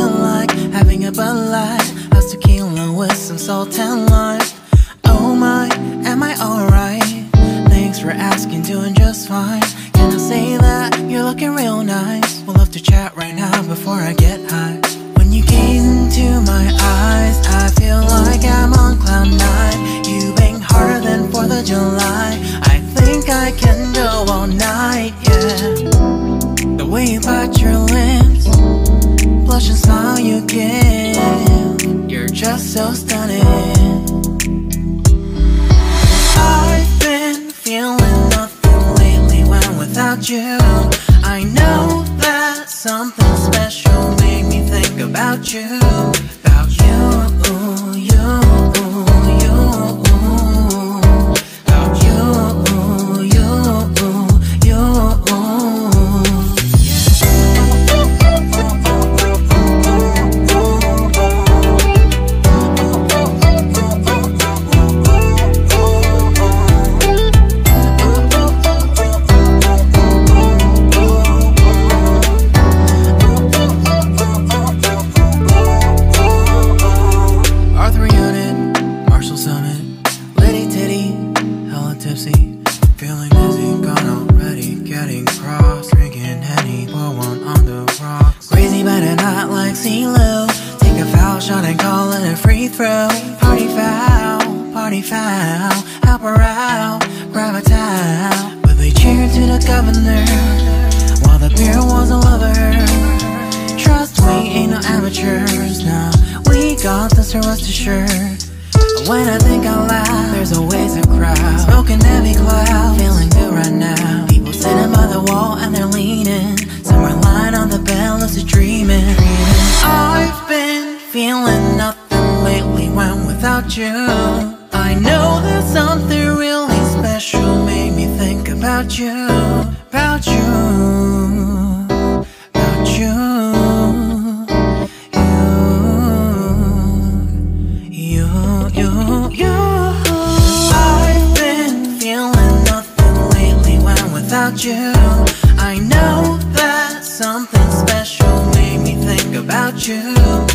felt like having a Bud Light, house tequila with some salt and lime. Oh my, am I alright? Thanks for asking, doing just fine. Can I say that you're looking real nice? We'll love to chat right now before I get high. When you gaze into my eyes, I feel like I'm on cloud nine. You bang harder than 4th of July. I think I can go all night, yeah. The way you bite your lips, blush and smile you give, you're just so stunning. I've been feeling nothing lately when without you. I know that something special made me think about you. About you, you, you. About you, you, you. Feeling dizzy, gone already, getting cross, drinking Henny, pour one on the rocks. Crazy but not like CeeLo. Take a foul shot and call it a free throw. Party foul, help her out, grab a towel. But they cheered to the governor, while the beer was a lover. Trust we ain't no amateurs, nah, we got this, so rest assured. When I think out loud, there's always a crowd, smoking heavy cloud, feeling good right now. People sitting by the wall and they're leaning, somewhere lying on the bed, lucid dreaming. I've been feeling nothing lately when without you. I know that something really special made me think about you. About you, about you. I've been feeling nothing lately when without you. I know that something special made me think about you.